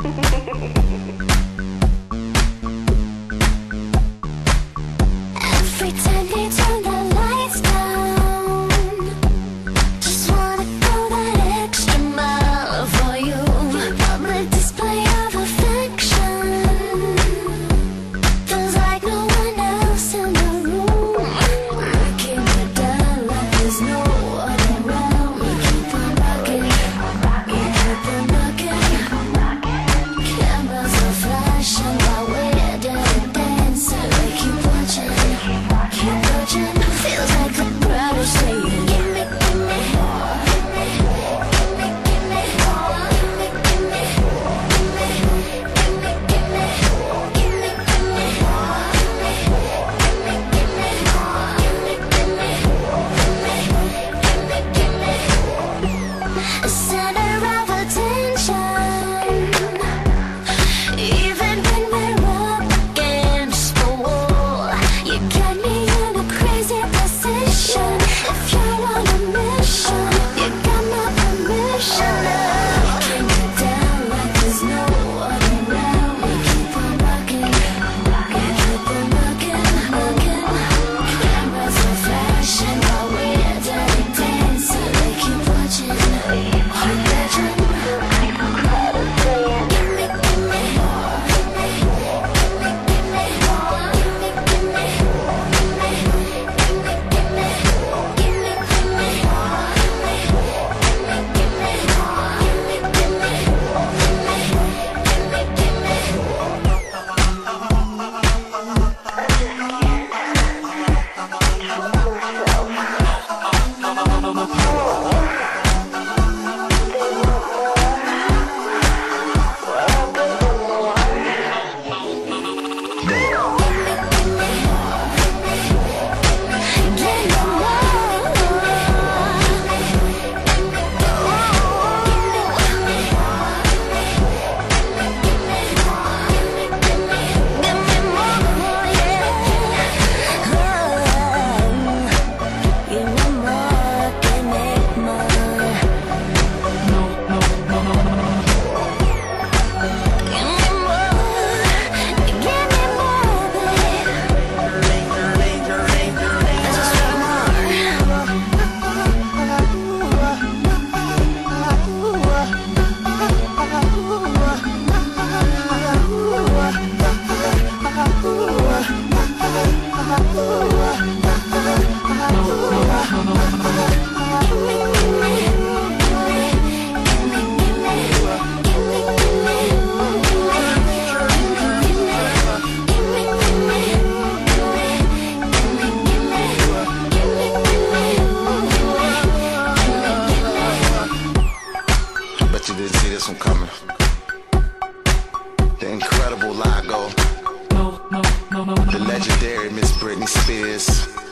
Every time they turn the lights down, just wanna go that extra mile for you. Public display of affection, feels like no one else in the room. Breaking it down like there's no one around. We keep on rocking, we keep on rocking. Cameras are flashing while we're dirty dancing. We keep watching, keep watching. Feels like the crowd is saying, gimme, gimme more, gimme, gimme, gimme more, gimme, gimme, gimme, gimme, gimme, gimme, gimme more, gimme, gimme, gimme more, gimme, gimme, gimme, gimme. Center of attention, even when we're up against the wall. You got me in a crazy position. If you're on a mission, you got my permission. Breaking it down like there's no one around. We keep on rocking, we keep on rocking, rocking. Cameras are flashing while we're dirty dancing. We keep watching, keep watching. The crowd is saying, gimme, gimme more, gimme, gimme, gimme more, gimme, gimme, gimme, gimme, gimme, gimme, gimme more, gimme, gimme, gimme more, Bet you didn't see this one coming. The incredible Lago, the legendary Miss Britney Spears,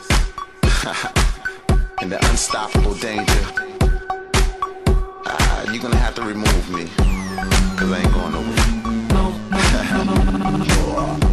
and the unstoppable Danger. You're gonna have to remove me, cause I ain't going nowhere.